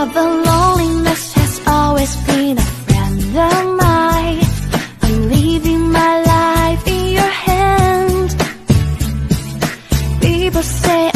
But loneliness has always been a friend of mine. I'm leaving my life in your hand. People say